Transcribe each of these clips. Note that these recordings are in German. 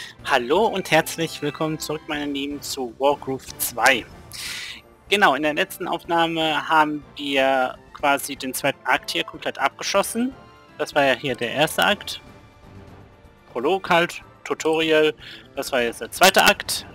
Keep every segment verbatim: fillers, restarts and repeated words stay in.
Hallo und herzlich willkommen zurück, meine Lieben, zu Wargroove zwei. Genau, in der letzten Aufnahme haben wir quasi den zweiten Akt hier komplett abgeschlossen. Das war ja hier der erste Akt. Prolog halt, Tutorial, das war jetzt der zweite Akt.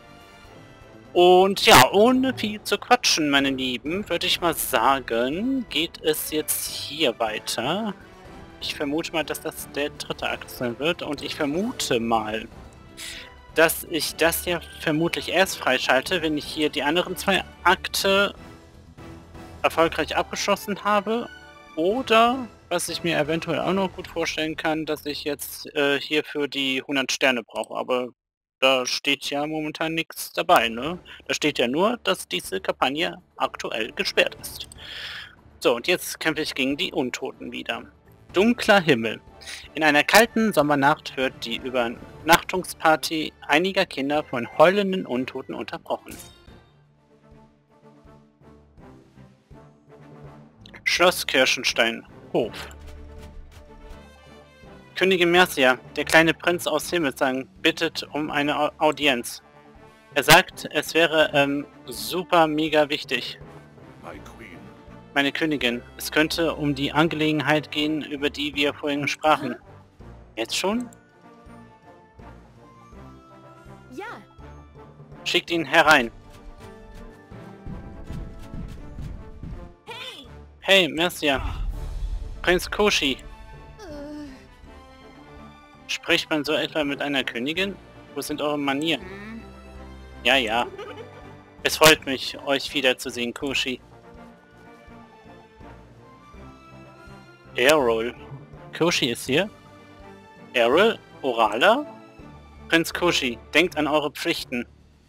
Und ja, ohne viel zu quatschen, meine Lieben, würde ich mal sagen, geht es jetzt hier weiter. Ich vermute mal, dass das der dritte Akt sein wird und ich vermute mal, dass ich das ja vermutlich erst freischalte, wenn ich hier die anderen zwei Akte erfolgreich abgeschlossen habe. Oder, was ich mir eventuell auch noch gut vorstellen kann, dass ich jetzt äh, hierfür die hundert Sterne brauche. Aber da steht ja momentan nichts dabei, ne? Da steht ja nur, dass diese Kampagne aktuell gesperrt ist. So, und jetzt kämpfe ich gegen die Untoten wieder. Dunkler Himmel. In einer kalten Sommernacht wird die Übernachtungsparty einiger Kinder von heulenden Untoten unterbrochen. Schloss Kirschenstein, Hof. Königin Mercia, der kleine Prinz aus Himmelsang, bittet um eine Audienz. Er sagt, es wäre ähm, super mega wichtig. Meine Königin, es könnte um die Angelegenheit gehen, über die wir vorhin sprachen. Jetzt schon? Ja. Schickt ihn herein. Hey. Hey, Mercia. Prinz Koshi. Äh. Spricht man so etwa mit einer Königin? Wo sind eure Manieren? Hm. Ja, ja. Es freut mich, euch wiederzusehen, Koshi. Errol. Koshi ist hier? Errol? Orala? Prinz Koshi, denkt an eure Pflichten.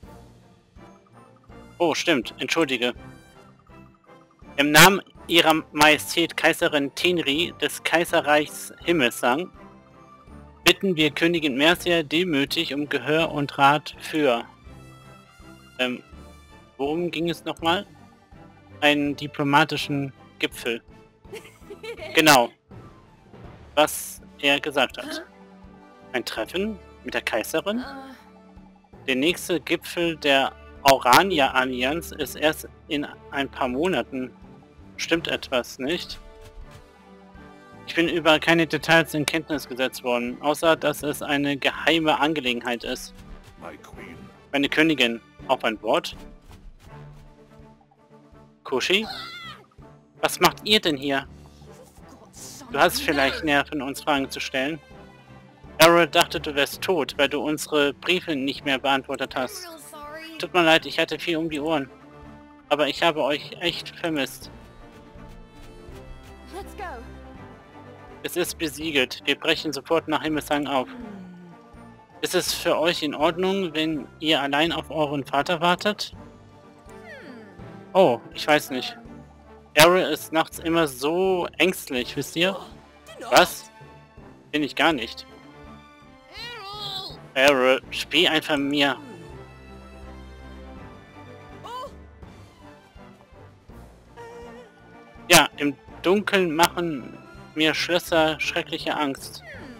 Oh, stimmt. Entschuldige. Im Namen ihrer Majestät Kaiserin Tenri des Kaiserreichs Himmelsang bitten wir Königin Mercia demütig um Gehör und Rat für... Ähm, worum ging es nochmal? Einen diplomatischen Gipfel. Genau, was er gesagt hat. Ein Treffen mit der Kaiserin? Äh. Der nächste Gipfel der Aurania-Allianz ist erst in ein paar Monaten. Stimmt etwas nicht? Ich bin über keine Details in Kenntnis gesetzt worden, außer dass es eine geheime Angelegenheit ist. Meine Königin, auf ein Wort? Koshi? Was macht ihr denn hier? Du hast vielleicht Nerven, uns Fragen zu stellen. Errol dachte, du wärst tot, weil du unsere Briefe nicht mehr beantwortet hast. Tut mir leid, ich hatte viel um die Ohren. Aber ich habe euch echt vermisst. Let's go. Es ist besiegelt. Wir brechen sofort nach Himmelsang auf. Ist es für euch in Ordnung, wenn ihr allein auf euren Vater wartet? Oh, ich weiß nicht. Errol ist nachts immer so ängstlich, wisst ihr? Was? Bin ich gar nicht. Errol, spiel einfach mir. Ja, im Dunkeln machen mir Schlösser schreckliche Angst.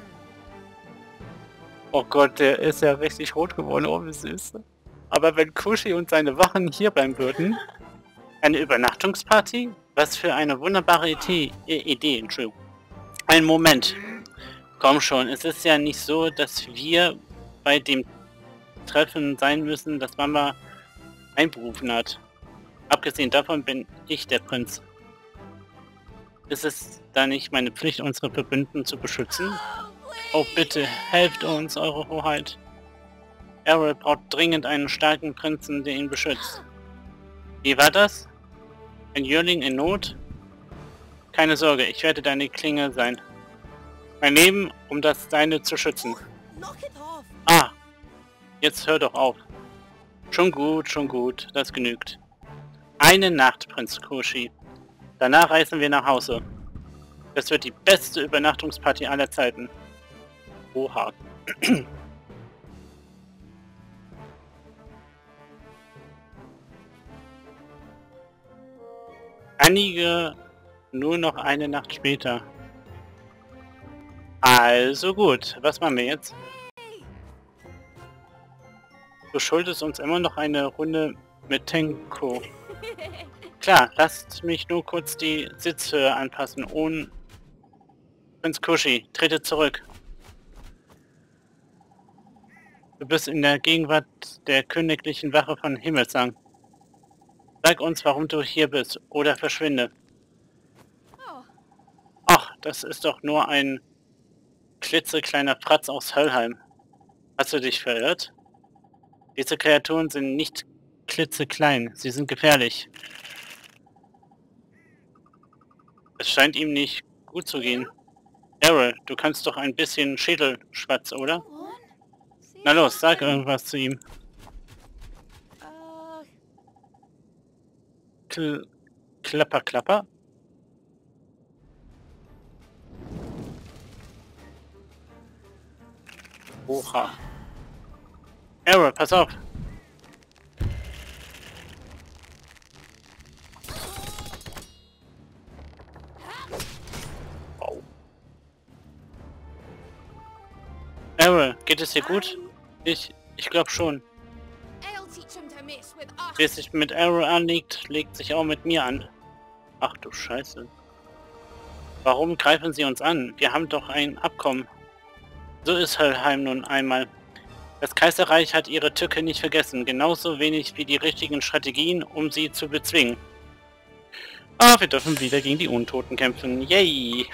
Oh Gott, der ist ja richtig rot geworden, oh wie süß. Aber wenn Koshi und seine Wachen hier bleiben würden... Eine Übernachtungsparty? Was für eine wunderbare Idee, Idee, Entschuldigung. Einen Moment. Komm schon, es ist ja nicht so, dass wir bei dem Treffen sein müssen, das Mama einberufen hat. Abgesehen davon bin ich der Prinz. Ist es da nicht meine Pflicht, unsere Verbündeten zu beschützen? Oh bitte, helft uns, eure Hoheit. Errol braucht dringend einen starken Prinzen, der ihn beschützt. Wie war das? Ein Jüngling in Not? Keine Sorge, ich werde deine Klinge sein. Mein Leben, um das Deine zu schützen. Ah, jetzt hör doch auf. Schon gut, schon gut, das genügt. Eine Nacht, Prinz Koshi. Danach reisen wir nach Hause. Das wird die beste Übernachtungsparty aller Zeiten. Oha. Einige nur noch eine Nacht später. Also gut, was machen wir jetzt? Du schuldest uns immer noch eine Runde mit Tenko. Klar, lasst mich nur kurz die Sitzhöhe anpassen. Ohne Prinz Kushi, trete zurück. Du bist in der Gegenwart der königlichen Wache von Himmelsang. Sag uns, warum du hier bist, oder verschwinde. Oh, Ach, das ist doch nur ein klitzekleiner Fratz aus Höllheim. Hast du dich verirrt? Diese Kreaturen sind nicht klitzeklein, sie sind gefährlich. Es scheint ihm nicht gut zu gehen. Errol, du kannst doch ein bisschen Schädelschwatz, oder? come on. Say Na los, sag something. irgendwas zu ihm. Uh, Kl klapper, klapper. Oha. Errol, pass auf. Wow. Errol, geht es dir gut? Ich, ich glaube schon. I'll teach him to mess with us. Wer sich mit Errol anlegt, legt sich auch mit mir an. Ach du Scheiße. Warum greifen sie uns an? Wir haben doch ein Abkommen. So ist Höllheim nun einmal. Das Kaiserreich hat ihre Tücke nicht vergessen, genauso wenig wie die richtigen Strategien, um sie zu bezwingen. Ah, wir dürfen wieder gegen die Untoten kämpfen. Yay!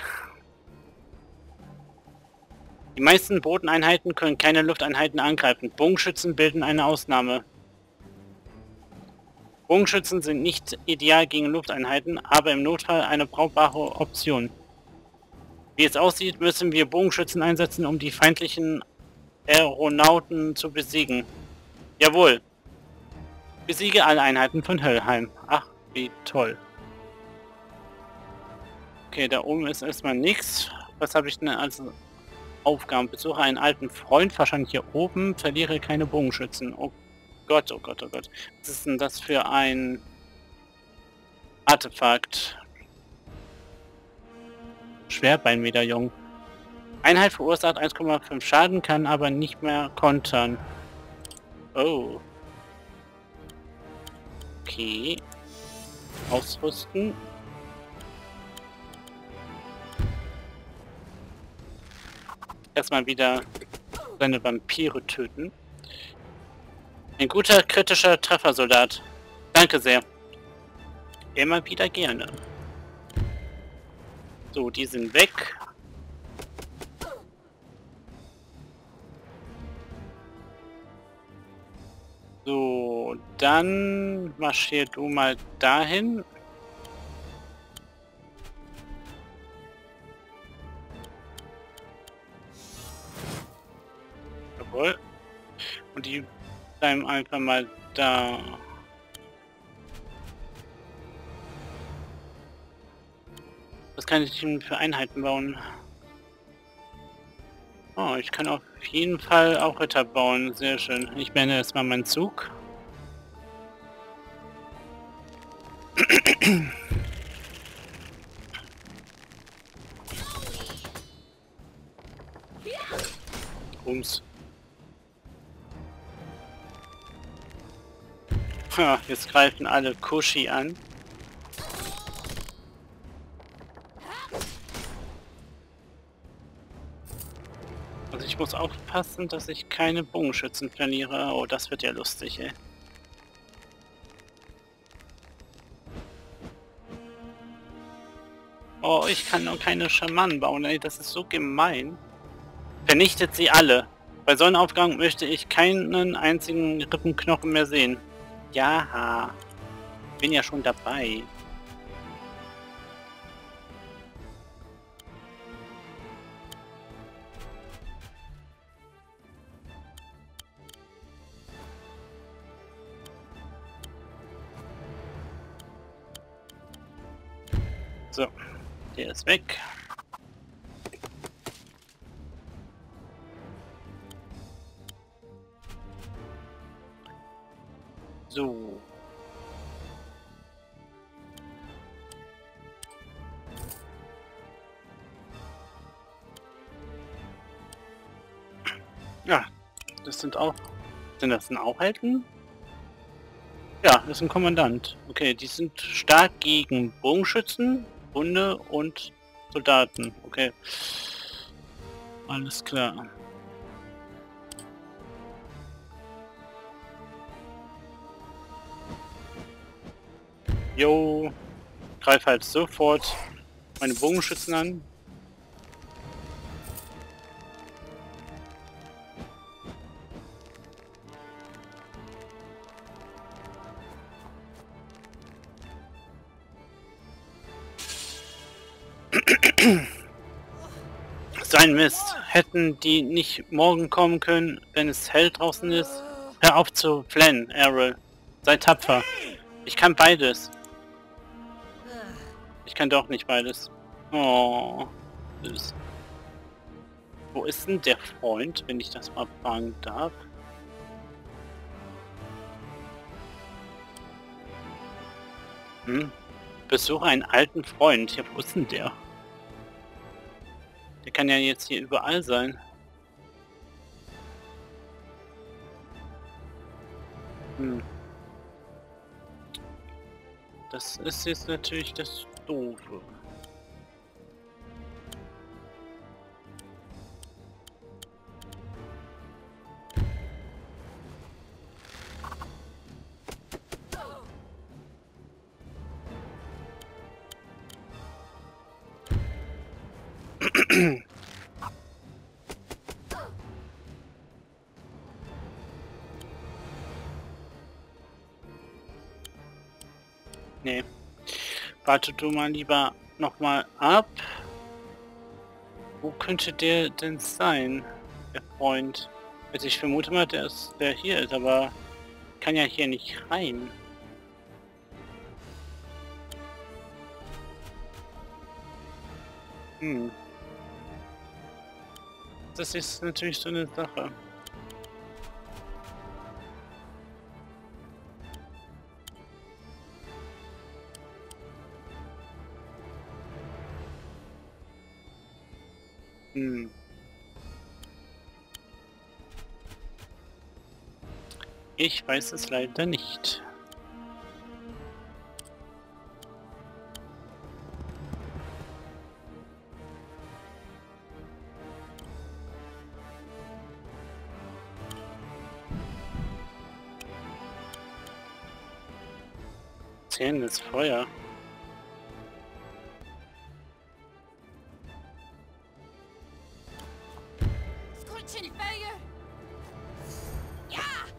Die meisten Bodeneinheiten können keine Lufteinheiten angreifen. Bogenschützen bilden eine Ausnahme. Bogenschützen sind nicht ideal gegen Lufteinheiten, aber im Notfall eine brauchbare Option. Wie es aussieht, müssen wir Bogenschützen einsetzen, um die feindlichen Aeronauten zu besiegen. Jawohl. Besiege alle Einheiten von Höllheim. Ach, wie toll. Okay, da oben ist erstmal nichts. Was habe ich denn als Aufgaben? Besuche einen alten Freund, wahrscheinlich hier oben. Verliere keine Bogenschützen. Oh Gott, oh Gott, oh Gott. Was ist denn das für ein Artefakt? Schwerbeinmedaillon. Einheit verursacht eins Komma fünf Schaden, kann aber nicht mehr kontern. Oh. Okay. Ausrüsten. Erstmal wieder seine Vampire töten. Ein guter kritischer Treffersoldat. Danke sehr. Immer wieder gerne. So, die sind weg. So, dann marschier du mal dahin. Jawohl. Und die bleiben einfach mal da. Was kann ich denn für Einheiten bauen? Oh, ich kann auf jeden Fall auch Ritter bauen. Sehr schön. Ich beende erstmal meinen Zug. Rums. Ha, jetzt greifen alle Kushi an. Also ich muss aufpassen, dass ich keine Bogenschützen verliere. Oh, das wird ja lustig, ey. Oh, ich kann nur keine Schamanen bauen, ey. Das ist so gemein. Vernichtet sie alle. Bei Sonnenaufgang möchte ich keinen einzigen Rippenknochen mehr sehen. Ja, bin ja schon dabei. So, der ist weg. So. Ja, das sind auch Sind das denn auch Helden? Ja, das ist ein Kommandant. Okay, die sind stark gegen Bogenschützen, Hunde und Soldaten. Okay. Alles klar. Jo, greif halt sofort meine Bogenschützen an. Sein Mist. Hätten die nicht morgen kommen können, wenn es hell draußen ist? Hör auf zu flennen, Errol. Sei tapfer. Ich kann beides. Ich kann doch nicht beides. Oh. Süß. Wo ist denn der Freund, wenn ich das mal fragen darf? Hm? Besuche einen alten Freund. Ja, wo ist denn der? Der kann ja jetzt hier überall sein. Hm. Das ist jetzt natürlich das Doofe. Nee. Warte du mal lieber noch mal ab. Wo könnte der denn sein, der Freund? Also ich vermute mal, der ist, der hier ist, aber kann ja hier nicht rein. Hm. Das ist natürlich so eine Sache. Hm. Ich weiß es leider nicht. Zählendes Feuer. Scorching fire! Yeah!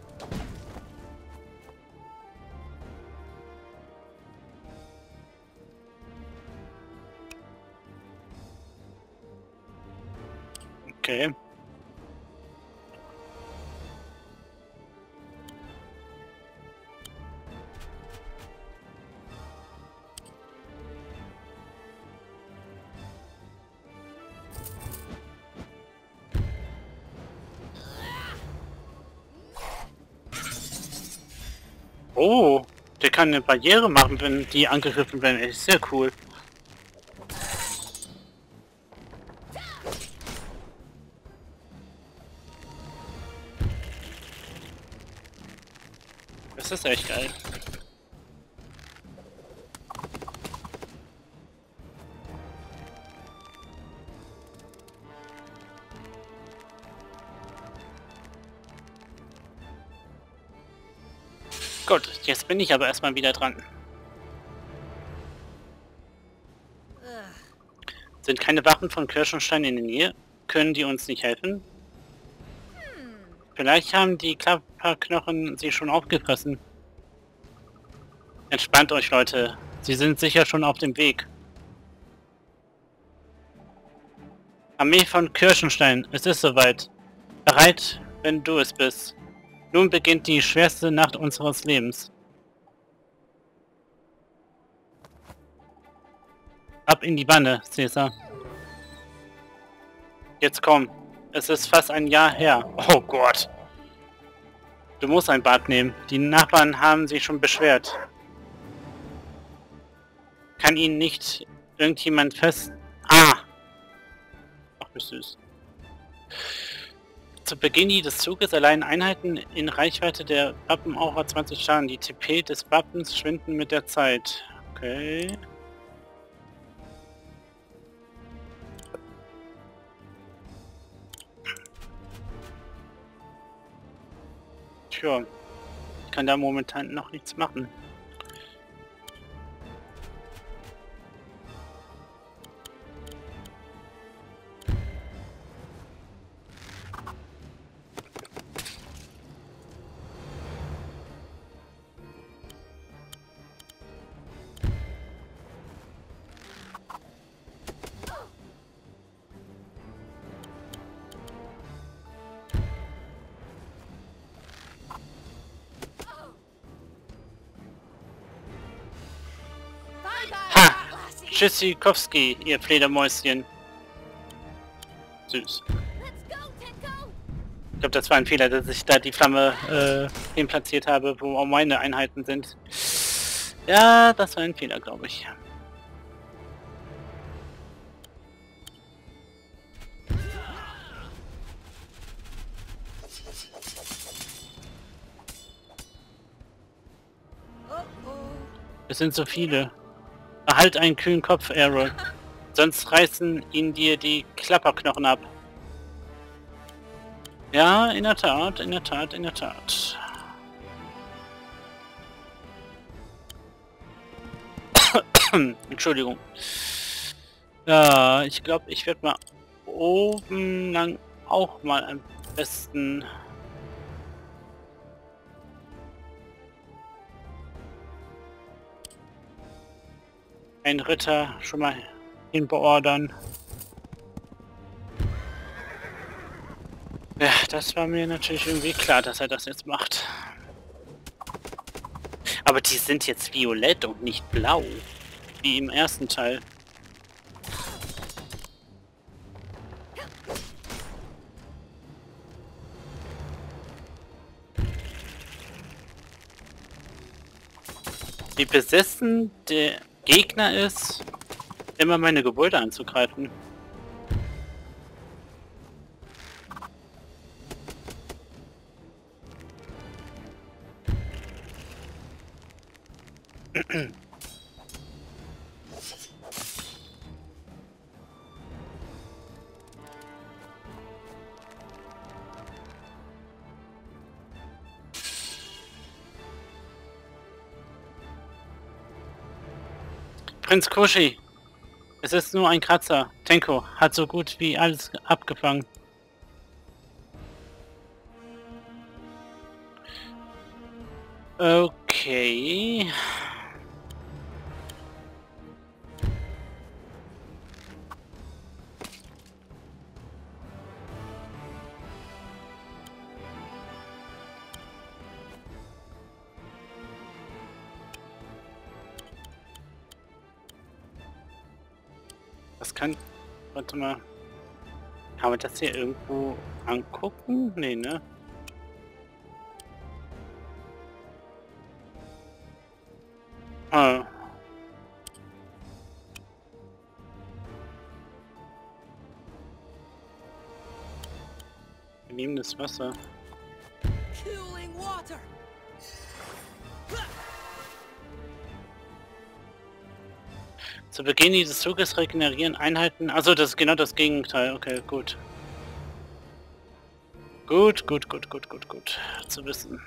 Okay. Oh, der kann eine Barriere machen, wenn die angegriffen werden. Ist sehr cool. Das ist echt geil. Gut, jetzt bin ich aber erstmal wieder dran. Sind keine Wachen von Kirschenstein in der Nähe? Können die uns nicht helfen? Vielleicht haben die Klapperknochen sie schon aufgefressen. Entspannt euch, Leute. Sie sind sicher schon auf dem Weg. Armee von Kirschenstein, es ist soweit. Bereit, wenn du es bist. Nun beginnt die schwerste Nacht unseres Lebens. Ab in die Banne, Caesar. Jetzt komm. Es ist fast ein Jahr her. Oh Gott. Du musst ein Bad nehmen. Die Nachbarn haben sich schon beschwert. Kann ihn nicht irgendjemand fest... Ah! Ach, wie süß. Zu Beginn des Zuges allein Einheiten in Reichweite der Wappenaura zwanzig Schaden. Die T P des Wappens schwinden mit der Zeit. Okay. Tja, ich kann da momentan noch nichts machen. Tschüssikowski, ihr Fledermäuschen. Süß. Ich glaube, das war ein Fehler, dass ich da die Flamme äh, hin platziert habe, wo auch meine Einheiten sind. Ja, das war ein Fehler, glaube ich. Es sind so viele. Erhalt einen kühlen Kopf, Arrow. Sonst reißen ihn dir die Klapperknochen ab. Ja, in der Tat, in der Tat, in der Tat. Entschuldigung. Ja, ich glaube, ich werde mal oben lang auch mal am besten... ein Ritter schon mal hinbeordern. Ja, das war mir natürlich irgendwie klar, dass er das jetzt macht. Aber die sind jetzt violett und nicht blau, wie im ersten Teil. Wie besessen der Gegner ist, immer meine Gebäude anzugreifen. Prinz Koshi, es ist nur ein Kratzer. Tenko hat so gut wie alles abgefangen. Okay. Das kann... Warte mal. Kann man das hier irgendwo angucken? Nee, ne? Ah. Wir nehmen das Wasser. Cooling water. Zu Beginn dieses Zuges regenerieren Einheiten... Also das ist genau das Gegenteil. Okay, gut. Gut, gut, gut, gut, gut, gut. Zu wissen.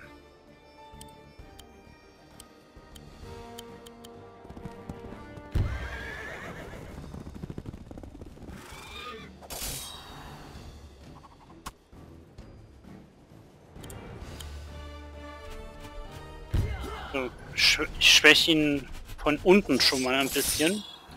So, sch ich schwäche ihn von unten schon mal ein bisschen.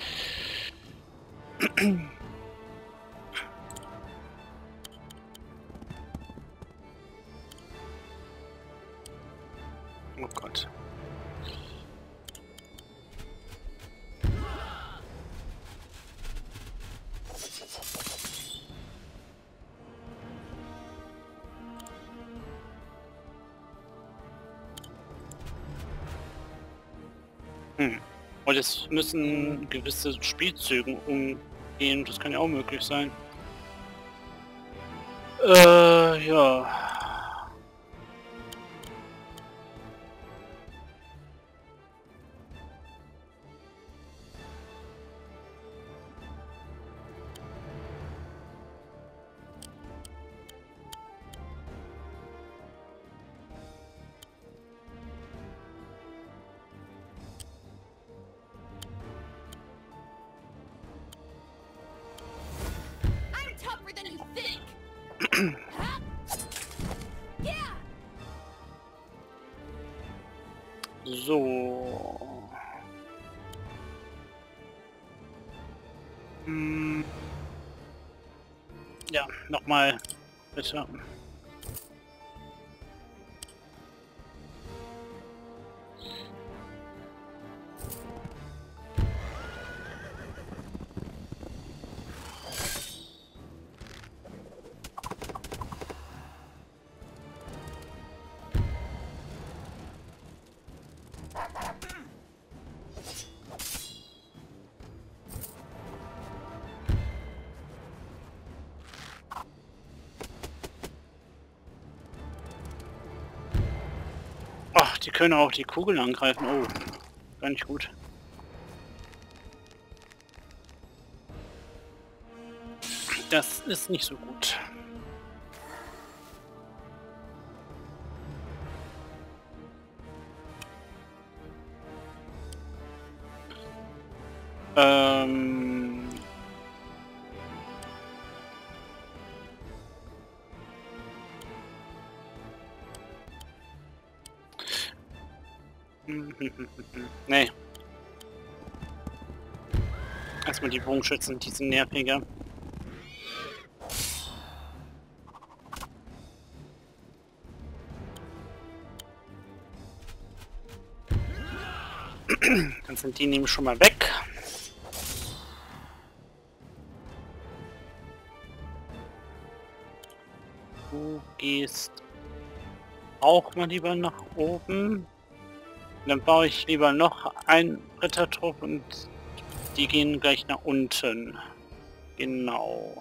Oh Gott. Hm. Und es müssen gewisse Spielzüge umgehen, das kann ja auch möglich sein. Äh, ja. I'm tougher than you think. Huh? Yeah. So. Hm. Ja, nochmal, bitte. Ach, die können auch die Kugeln angreifen. Oh, gar nicht gut. Das ist nicht so gut. Ähm... Nee. Erstmal die Bogenschützen, die sind nerviger. Dann sind die nämlich schon mal weg. Du gehst auch mal lieber nach oben. Dann baue ich lieber noch einen Rittertrupp und die gehen gleich nach unten. Genau.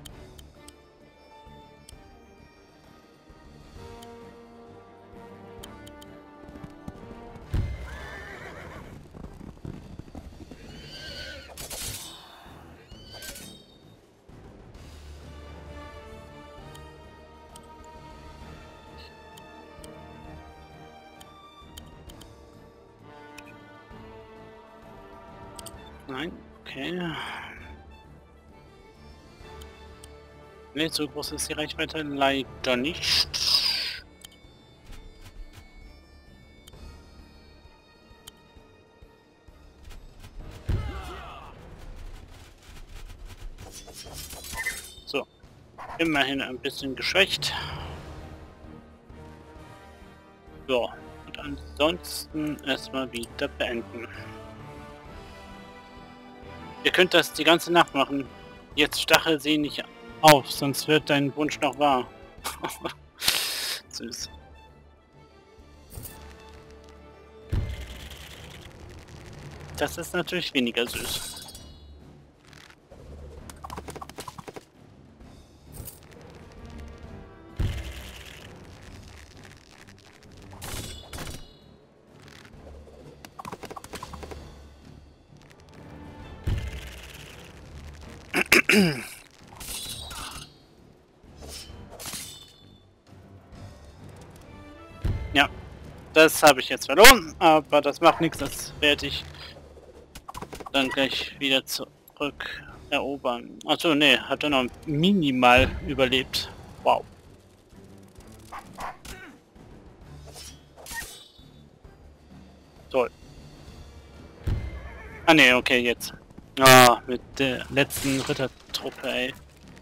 Nein, okay. Ne, so groß ist die Reichweite leider nicht. So, immerhin ein bisschen geschwächt. So, und ansonsten erstmal wieder beenden. Ihr könnt das die ganze Nacht machen. Jetzt stachel sie nicht auf, sonst wird dein Wunsch noch wahr. Süß. Das ist natürlich weniger süß. Ja, das habe ich jetzt verloren, aber das macht nichts, das werde ich dann gleich wieder zurück erobern. Achso, nee, hat er noch minimal überlebt. Wow. Toll. Ah ne, okay, jetzt. Ah, mit der letzten Rittertruppe, ey.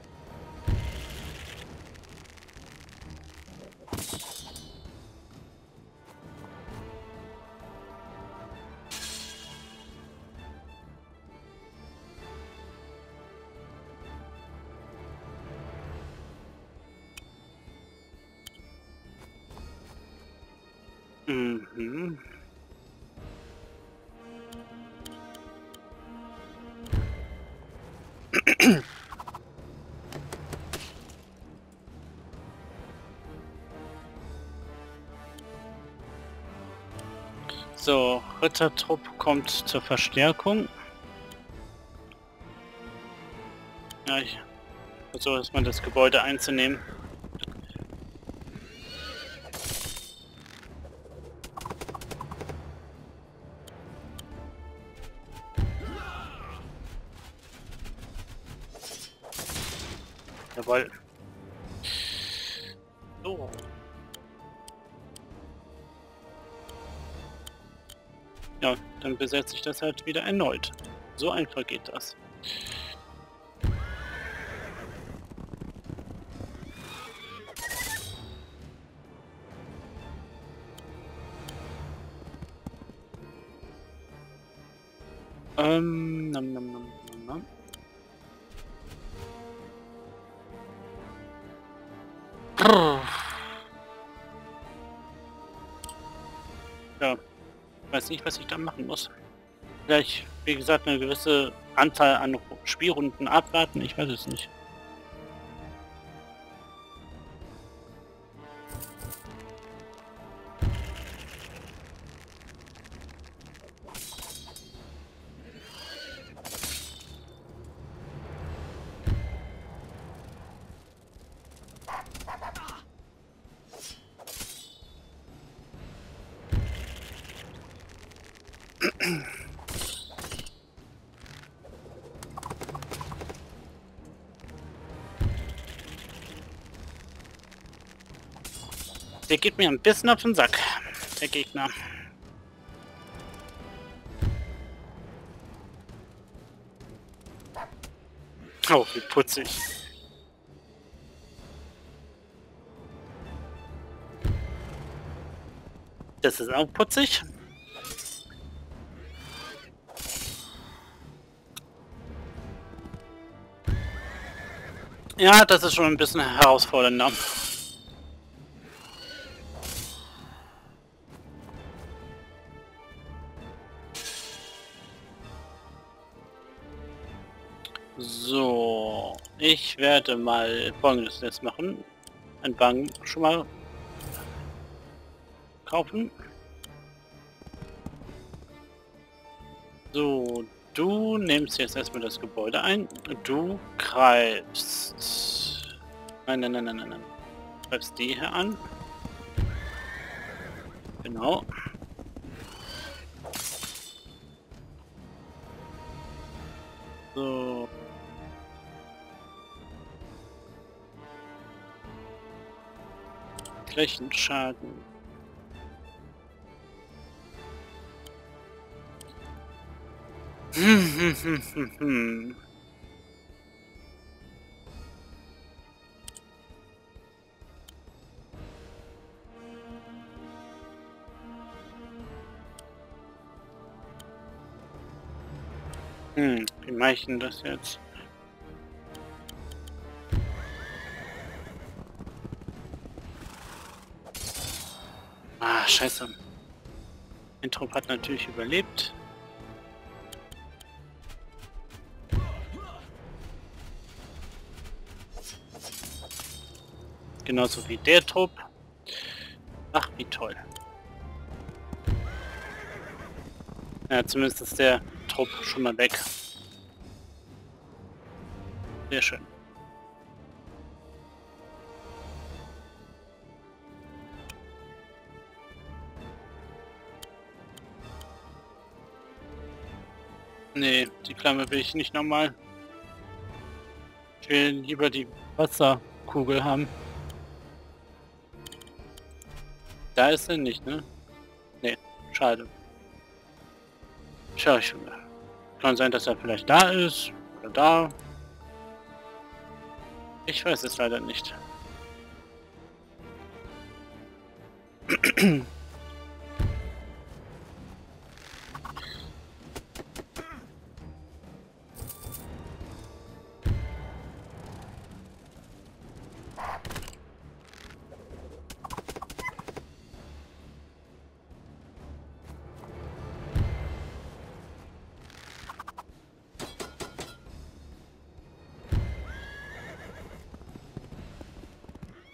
Mhm. So, Rittertrupp kommt zur Verstärkung. Ja, ich versuche erstmal das Gebäude einzunehmen. Jawohl. So. Ja, dann besetze ich das halt wieder erneut. So einfach geht das. Ähm, nam, nam, nam, nam, nam. Ja, weiß nicht, was ich da machen muss. Vielleicht, wie gesagt, eine gewisse Anzahl an Spielrunden abwarten, ich weiß es nicht. Der geht mir ein bisschen auf den Sack, der Gegner. Oh, wie putzig. Das ist auch putzig. Ja, das ist schon ein bisschen herausfordernder. So, ich werde mal Folgendes jetzt machen. Ein Wagen schon mal kaufen. So, du nimmst jetzt erstmal das Gebäude ein. Du greifst... Nein, nein, nein, nein, nein, nein. Greifst die hier an. Genau. So. Flächenschaden. Hm, hm, hm, hm, hm. Hm, wie mache ich denn das jetzt? Ah, scheiße. Mein Trupp hat natürlich überlebt. Genauso wie der Trupp. Ach, wie toll. Ja, zumindest ist der Trupp schon mal weg. Sehr schön. Nee, die Flamme will ich nicht nochmal. Ich will lieber die Wasserkugel haben. Da ist er nicht, ne? Nee, schade. Schau ich schon mal. Kann sein, dass er vielleicht da ist. Oder da. Ich weiß es leider nicht.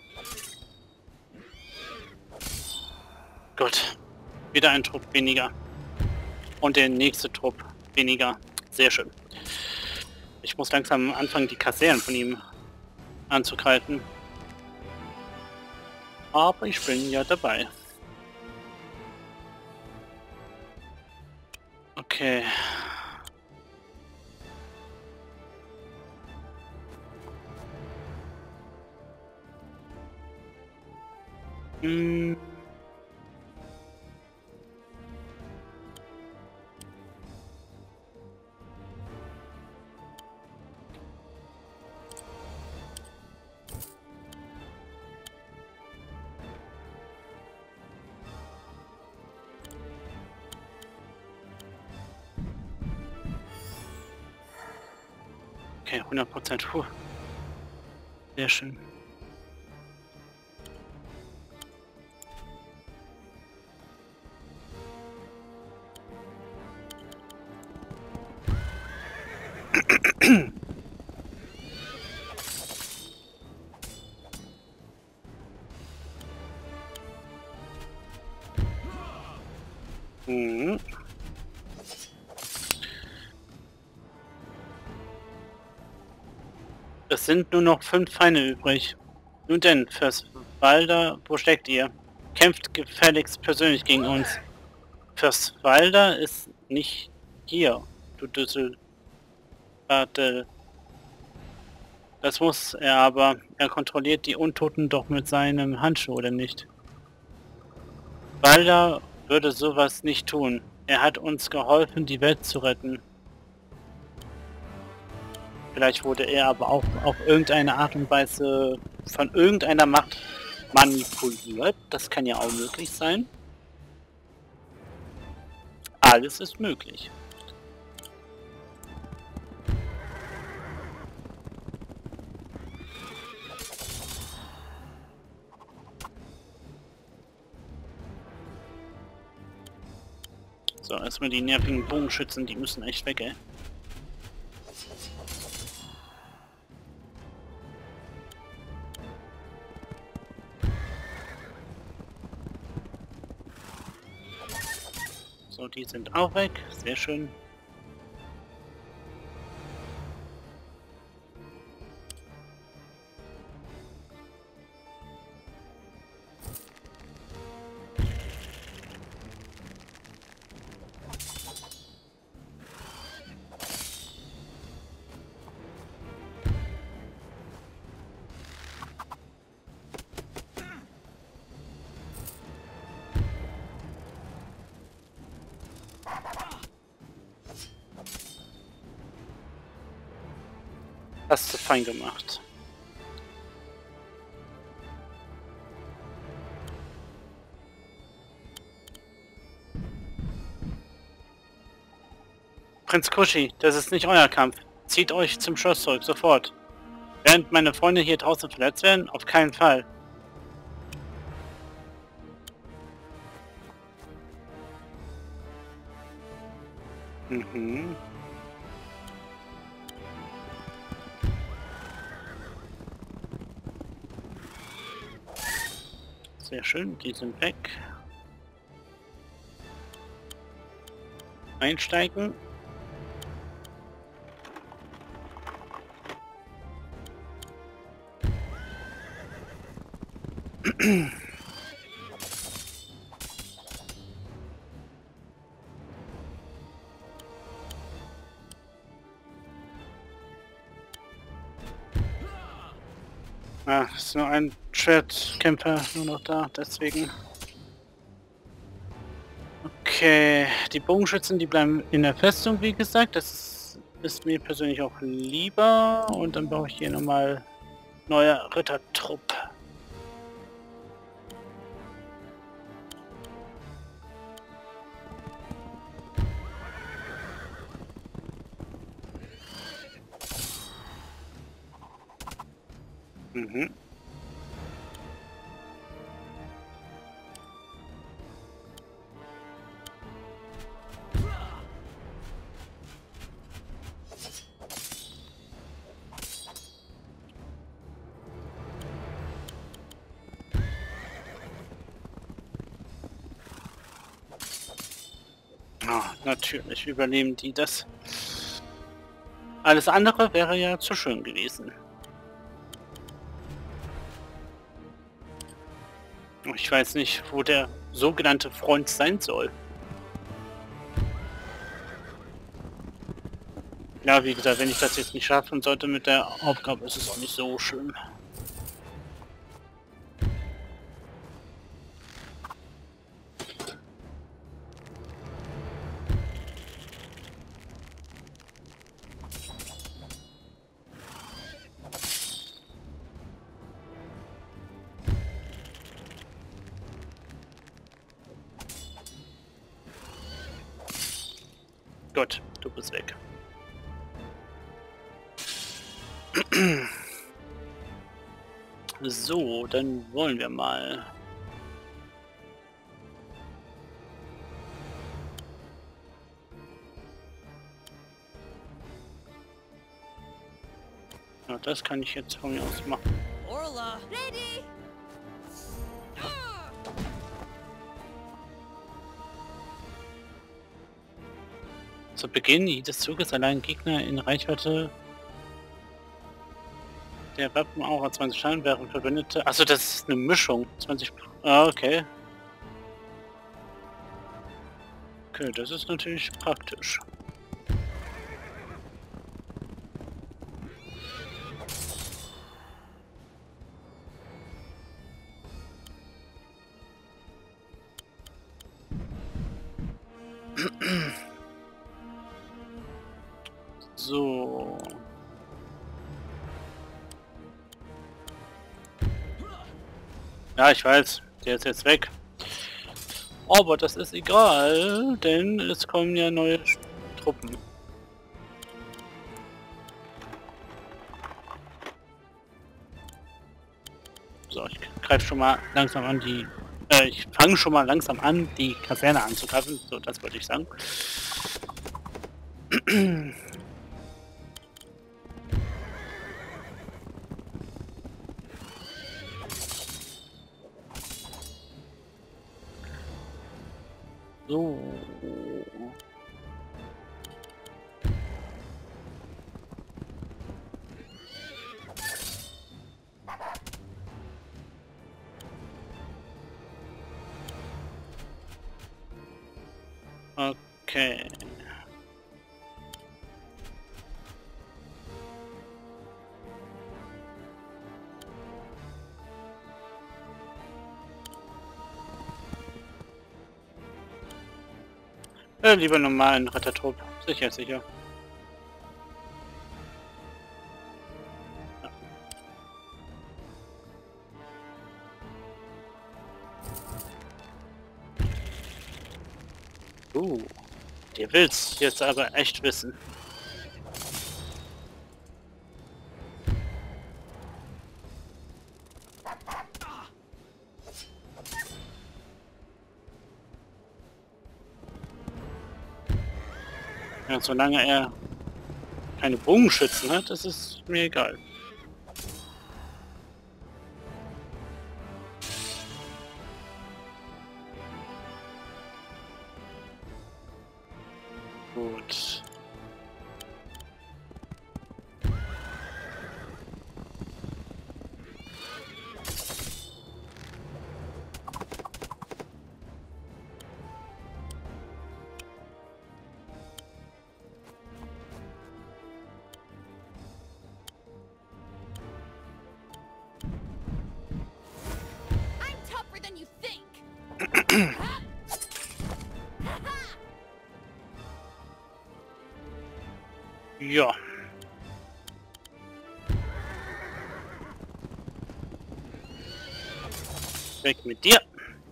Gut. Wieder ein Trupp weniger. Und der nächste Trupp weniger. Sehr schön. Ich muss langsam anfangen, die Kasernen von ihm anzugreifen. Aber ich bin ja dabei. Okay. Hm. Okay, hundert Prozent. Puh. Sehr schön. Mhm. Es sind nur noch fünf Feinde übrig. Nun denn, Fürst Walder, wo steckt ihr? Kämpft gefälligst persönlich gegen uns. Fürst Walder ist nicht hier, du Düssel. Warte. Das muss er aber. Er kontrolliert die Untoten doch mit seinem Handschuh, oder nicht? Walder würde sowas nicht tun. Er hat uns geholfen, die Welt zu retten. Vielleicht wurde er aber auch auf irgendeine Art und Weise von irgendeiner Macht manipuliert. Das kann ja auch möglich sein. Alles ist möglich. So, erstmal die nervigen Bogenschützen, die müssen echt weg, ey. So, die sind auch weg. Sehr schön. Hast du fein gemacht. Prinz Kushi, das ist nicht euer Kampf. Zieht euch zum Schloss zurück, sofort. Während meine Freunde hier draußen verletzt werden? Auf keinen Fall. Mhm. Sehr schön, die sind weg. Einsteigen. Ah, ist nur ein Schwertkämpfer nur noch da, deswegen. Okay, die Bogenschützen, die bleiben in der Festung, wie gesagt. Das ist, ist mir persönlich auch lieber. Und dann brauche ich hier nochmal neuer Rittertrupp. Mhm. Ah, natürlich überleben die das. Alles andere wäre ja zu schön gewesen. Ich weiß nicht, wo der sogenannte Freund sein soll. Ja, wie gesagt, wenn ich das jetzt nicht schaffen sollte mit der Aufgabe, ist es auch nicht so schön. Gut, du bist weg. So, dann wollen wir mal. Ja, das kann ich jetzt von mir aus machen. Orla, ready. Zu Beginn jedes Zuges allein Gegner in Reichweite der Wappenaura zwanzig Schaden während Verbündete. Achso, das ist eine Mischung. zwanzig. Ah, okay. Okay, das ist natürlich praktisch. So. Ja, ich weiß, der ist jetzt weg. Aber das ist egal, denn es kommen ja neue Truppen. So, ich greife schon mal langsam an die... Äh, ich fange schon mal langsam an, die Kaserne anzugreifen. So, das wollte ich sagen. So. Okay. Ja, lieber normalen Rittertrupp. Sicher, sicher. Uh, der will's jetzt aber echt wissen. Ja, solange er keine Bogenschützen hat, ist es mir egal. Gut. I'm tougher than you think. Ja. Weg mit dir.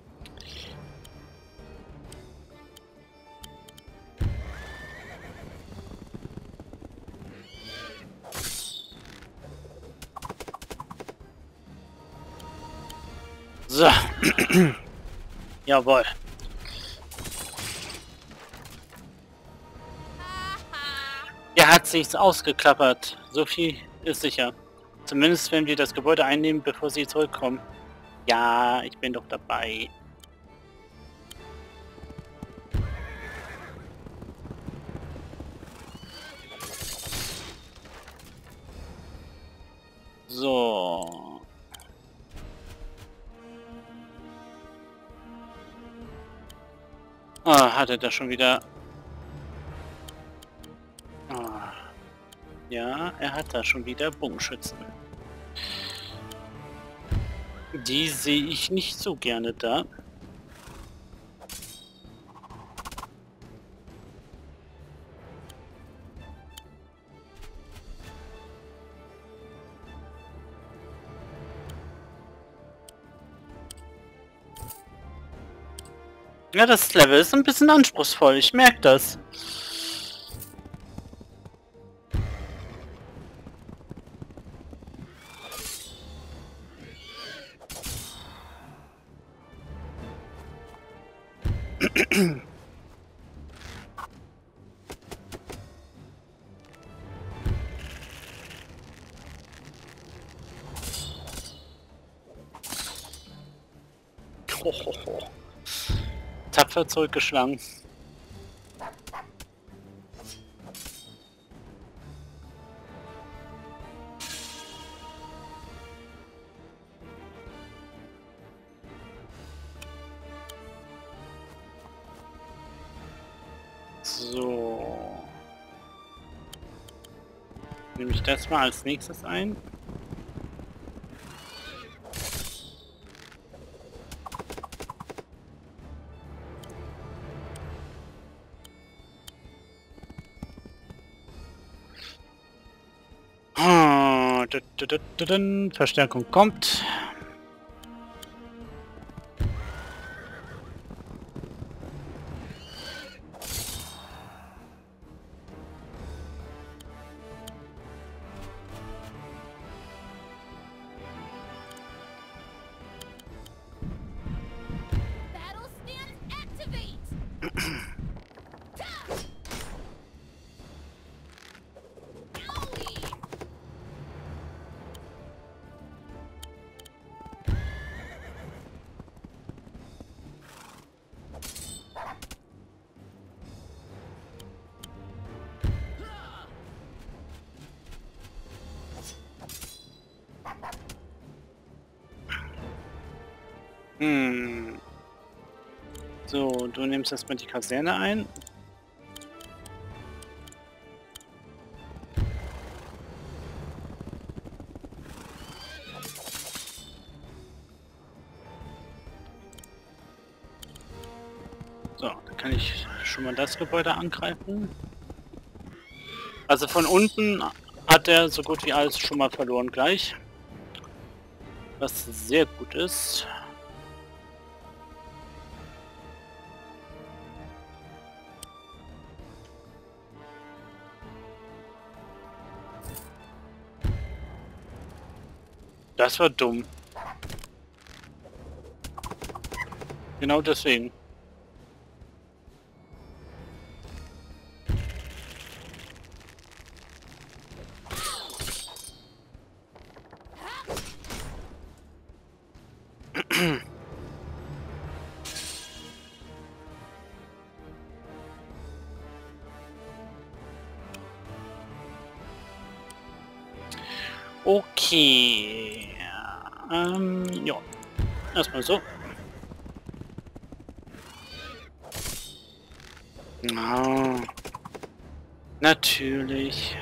So. Jawohl. Er hat sich's ausgeklappert. So viel ist sicher. Zumindest wenn wir das Gebäude einnehmen, bevor sie zurückkommen. Ja, ich bin doch dabei. So. Ah, hatte da schon wieder... Ah. Ja, er hat da schon wieder Bogenschützen. Die sehe ich nicht so gerne da. Ja, das Level ist ein bisschen anspruchsvoll, ich merke das. Hohoho. Tapfer zurückgeschlagen. So. Nehme ich das mal als nächstes ein. Ah, da, da, da, da, da. Verstärkung kommt. Battle stance activate. Owie. Hm. So, du nimmst erstmal die Kaserne ein. So, dann kann ich schon mal das Gebäude angreifen. Also von unten hat er so gut wie alles schon mal verloren gleich. Was sehr gut ist. Das war dumm. Genau deswegen. Okay. Ähm, ja. Erstmal so. Ah, natürlich.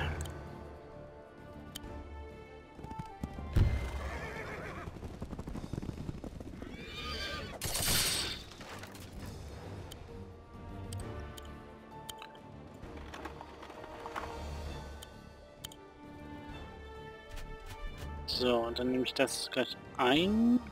So, und dann nehme ich das gleich ein.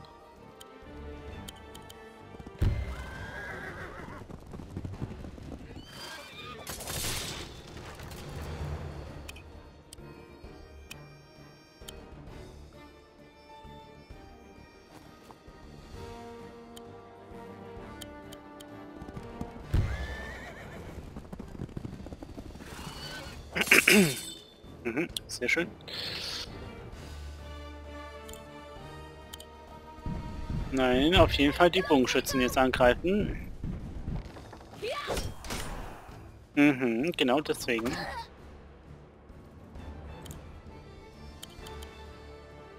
Mhm, sehr schön. Nein, auf jeden Fall die Bogenschützen jetzt angreifen. Mhm, genau deswegen.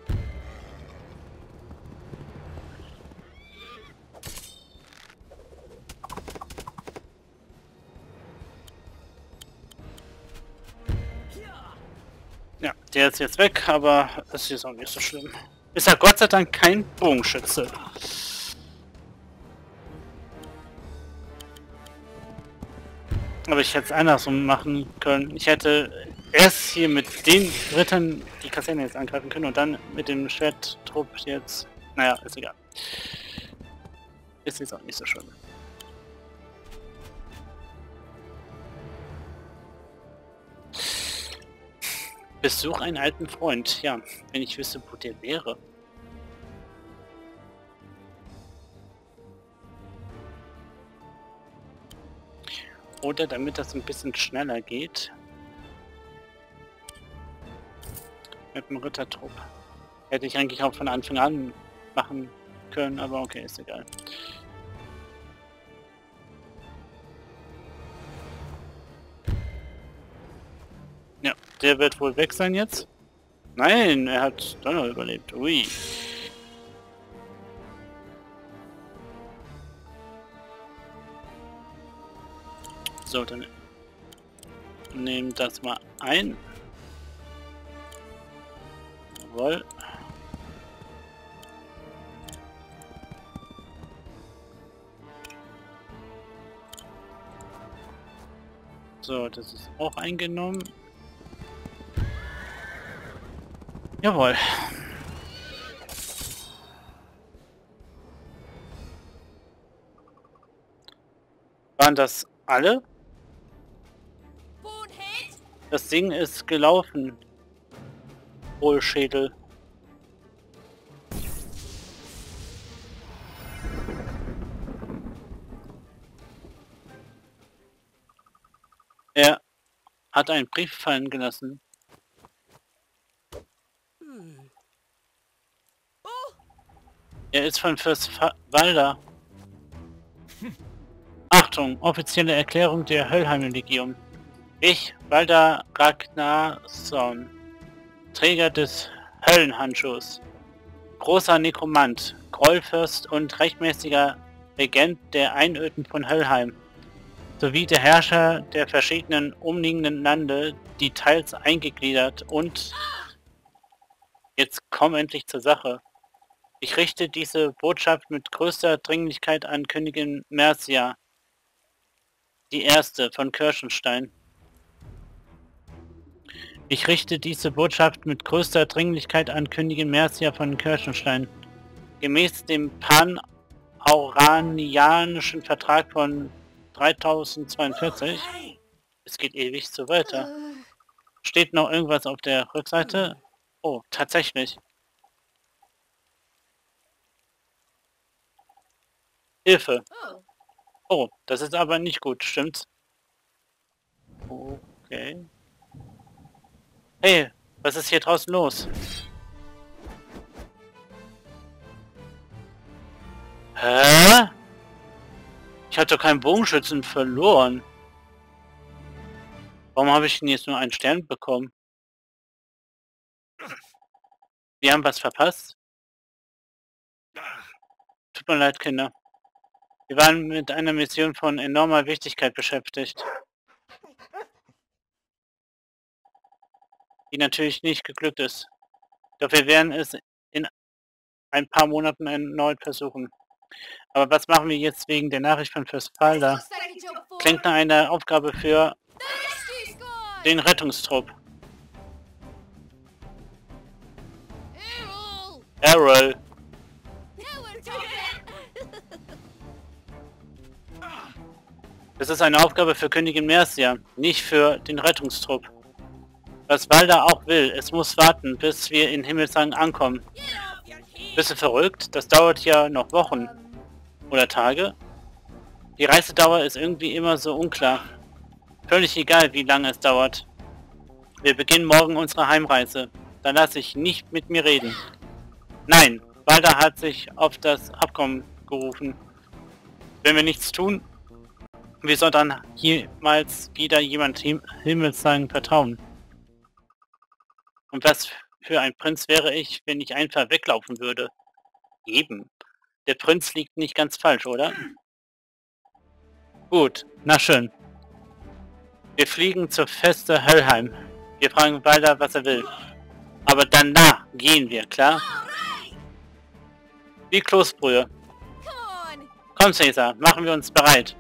Ja, der ist jetzt weg, aber es ist auch nicht so schlimm. Ist ja Gott sei Dank kein Bogenschütze. Aber ich hätte es andersrum machen können. Ich hätte erst hier mit den Rittern die Kaserne jetzt angreifen können und dann mit dem Schwerttrupp jetzt... Naja, ist egal. Ist jetzt auch nicht so schlimm. Besuch einen alten Freund. Ja, wenn ich wüsste, wo der wäre. Oder damit das ein bisschen schneller geht. Mit dem Rittertrupp. Hätte ich eigentlich auch von Anfang an machen können, aber okay, ist egal. Ja, der wird wohl weg sein jetzt. Nein, er hat doch noch überlebt. Ui. So, dann nehmen das mal ein. Jawohl. So, das ist auch eingenommen. Jawohl. Waren das alle? Das Ding ist gelaufen. Hohlschädel. Er hat einen Brief fallen gelassen. Er ist von Fürst Walder. Achtung, offizielle Erklärung der Höllheim-Legion. Ich, Walder Ragnarsson, Träger des Höllenhandschuhs, großer Nekromant, Grollfürst und rechtmäßiger Regent der Einöden von Höllheim, sowie der Herrscher der verschiedenen umliegenden Lande, die teils eingegliedert und... Jetzt komm endlich zur Sache. Ich richte diese Botschaft mit größter Dringlichkeit an Königin Mercia, die Erste von Kirchenstein. Ich richte diese Botschaft mit größter Dringlichkeit an Königin Mercia von Kirchenstein. Gemäß dem Pan-Auranianischen Vertrag von dreitausendzweiundvierzig, es geht ewig so weiter. Steht noch irgendwas auf der Rückseite? Oh, tatsächlich. Hilfe. Oh, das ist aber nicht gut, stimmt's? Okay. Hey, was ist hier draußen los? Hä? Ich hatte doch keinen Bogenschützen verloren. Warum habe ich denn jetzt nur einen Stern bekommen? Wir haben was verpasst. Tut mir leid, Kinder. Wir waren mit einer Mission von enormer Wichtigkeit beschäftigt. Die natürlich nicht geglückt ist. Doch wir werden es in ein paar Monaten erneut versuchen. Aber was machen wir jetzt wegen der Nachricht von Fürst Walder? Klingt nach einer Aufgabe für den Rettungstrupp. Errol. Das ist eine Aufgabe für Königin Mercia, nicht für den Rettungstrupp. Was Walder auch will, es muss warten, bis wir in Himmelsang ankommen. Bist du verrückt? Das dauert ja noch Wochen. Oder Tage? Die Reisedauer ist irgendwie immer so unklar. Völlig egal, wie lange es dauert. Wir beginnen morgen unsere Heimreise. Dann lasse ich nicht mit mir reden. Nein, Walder hat sich auf das Abkommen gerufen. Wenn wir nichts tun, wie soll dann jemals wieder jemand Him Himmelsang vertrauen? Und was für ein Prinz wäre ich, wenn ich einfach weglaufen würde? Eben. Der Prinz liegt nicht ganz falsch, oder? Gut, na schön. Wir fliegen zur Feste Höllheim. Wir fragen Walder, was er will. Aber danach gehen wir, klar? Wie Kloßbrühe. Come on. Komm, Caesar, machen wir uns bereit.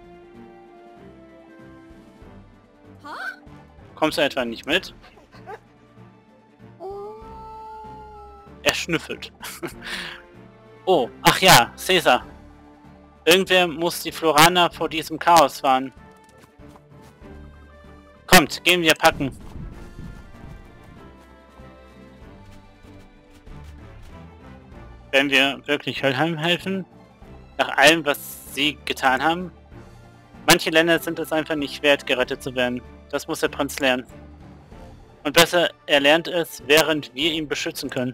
Huh? Kommst du etwa nicht mit? Er schnüffelt. Oh, ach ja, Caesar. Irgendwer muss die Floraner vor diesem Chaos warnen. Kommt, gehen wir packen. Wenn wir wirklich Höllheim helfen, nach allem, was sie getan haben, manche Länder sind es einfach nicht wert, gerettet zu werden. Das muss der Prinz lernen. Und besser, er lernt es, während wir ihn beschützen können.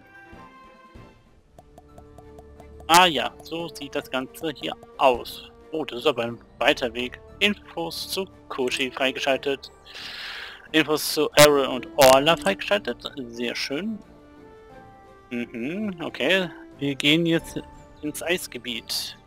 Ah ja, so sieht das Ganze hier aus. Oh, das ist aber ein weiter Weg. Infos zu Koshi freigeschaltet. Infos zu Errol und Orla freigeschaltet. Sehr schön. Mhm, okay. Wir gehen jetzt ins Eisgebiet.